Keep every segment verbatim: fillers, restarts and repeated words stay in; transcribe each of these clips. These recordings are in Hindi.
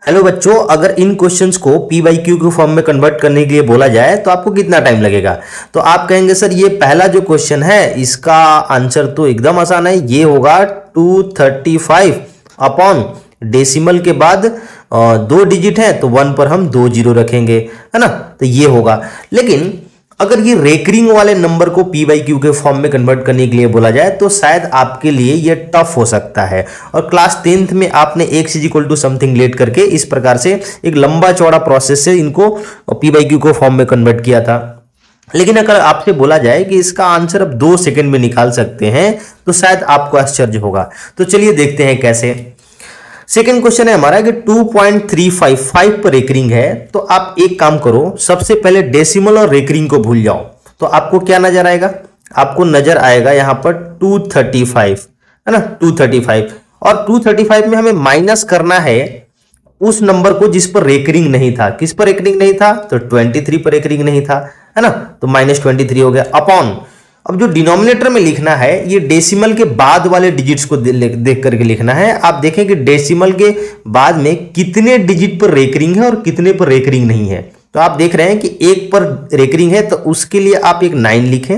हेलो बच्चों, अगर इन क्वेश्चंस को पी बाई क्यू के फॉर्म में कन्वर्ट करने के लिए बोला जाए तो आपको कितना टाइम लगेगा। तो आप कहेंगे सर ये पहला जो क्वेश्चन है इसका आंसर तो एकदम आसान है, ये होगा two thirty five upon decimal के बाद अ, दो डिजिट है तो वन पर हम दो जीरो रखेंगे, है ना। तो ये होगा। लेकिन अगर ये रेकरिंग वाले नंबर को पी बाई क्यू के फॉर्म में कन्वर्ट करने के लिए बोला जाए तो शायद आपके लिए ये टफ हो सकता है। और क्लास टेंथ में आपने X is equal to something let करके इस प्रकार से एक लंबा चौड़ा प्रोसेस से इनको पी बाई क्यू को फॉर्म में कन्वर्ट किया था। लेकिन अगर आपसे बोला जाए कि इसका आंसर अब दो सेकंड में निकाल सकते हैं तो शायद आपको आश्चर्य होगा। तो चलिए देखते हैं कैसे। सेकेंड क्वेश्चन है हमारा कि two point three five five पर रेकरिंग है। तो आप एक काम करो, सबसे पहले डेसिमल और रेकरिंग को भूल जाओ। तो आपको क्या नजर आएगा? आपको नजर आएगा यहां पर टू थर्टी फाइव, है ना, टू थर्टी फाइव। और टू थर्टी फाइव में हमें माइनस करना है उस नंबर को जिस पर रेकरिंग नहीं था। किस पर रेकरिंग नहीं था? तो ट्वेंटी थ्री पर रेकरिंग नहीं था, है ना। तो माइनस ट्वेंटी थ्री हो गया अपॉन, अब जो डिनोमिनेटर में लिखना है ये डेसिमल के बाद वाले डिजिट्स को देख करके लिखना है। आप देखें कि डेसिमल के बाद में कितने डिजिट पर रेकरिंग है और कितने पर रेकरिंग नहीं है। तो आप देख रहे हैं कि एक पर रेकरिंग है तो उसके लिए आप एक नाइन लिखें,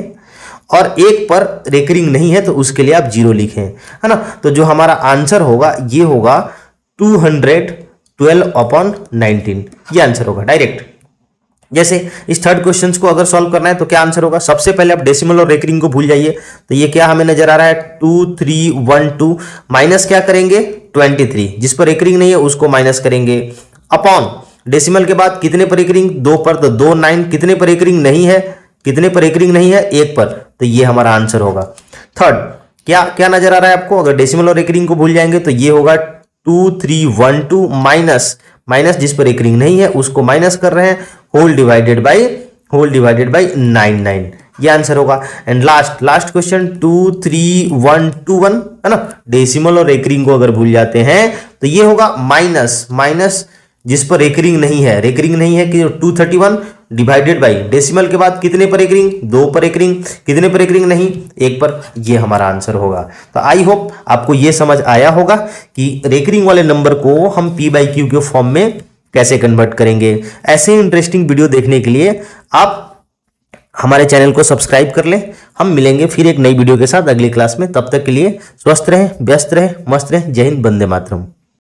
और एक पर रेकरिंग नहीं है तो उसके लिए आप जीरो लिखें, है ना। तो जो हमारा आंसर होगा ये होगा two hundred twelve upon nineteen, ये आंसर होगा डायरेक्ट। जैसे इस थर्ड क्वेश्चन को अगर सॉल्व करना है तो क्या आंसर होगा? सबसे पहले आप डेसिमल और रेकरिंग को भूल जाइए। तो ये क्या हमें नजर आ रहा है? Two three one two minus क्या करेंगे? ट्वेंटी थ्री, जिस पर रेकरिंग नहीं है उसको माइनस करेंगे, अपॉन डेसिमल के बाद कितने पर रेकरिंग? दो पर, तो दो नाइन, कितने पर रेकरिंग नहीं है? कितने पर रेकरिंग नहीं है? एक पर। तो ये हमारा आंसर होगा। थर्ड क्या क्या नजर आ रहा है आपको? अगर डेसिमल और रेकरिंग को भूल जाएंगे तो ये होगा two three one two minus minus जिस पर रेकरिंग नहीं है उसको माइनस कर रहे हैं, whole divided by whole divided by nine nine, ये आंसर होगा। And last last question two three one two one, है ना। डेसिमल और रेकरिंग को अगर भूल जाते हैं तो ये होगा माइनस माइनस जिस पर रेकरिंग नहीं है, रेकरिंग नहीं है कि two thirty one divided by decimal के बाद कितने पर रेकरिंग? दो पर रेकरिंग, कितने पर रेकरिंग नहीं? एक पर। ये हमारा आंसर होगा। तो आई होप आपको ये समझ आया होगा कि रेकरिंग वाले नंबर को हम पी बाई क्यू के फॉर्म में कैसे कन्वर्ट करेंगे। ऐसे इंटरेस्टिंग वीडियो देखने के लिए आप हमारे चैनल को सब्सक्राइब कर लें। हम मिलेंगे फिर एक नई वीडियो के साथ अगली क्लास में। तब तक के लिए स्वस्थ रहें, व्यस्त रहें, मस्त रहें। जय हिंद, वंदे मातरम।